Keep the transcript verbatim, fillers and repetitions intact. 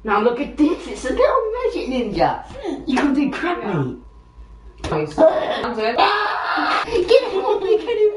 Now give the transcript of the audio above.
Now look at this, it's a little magic ninja. You can do crab meat. I'm doing. Get him off me, get him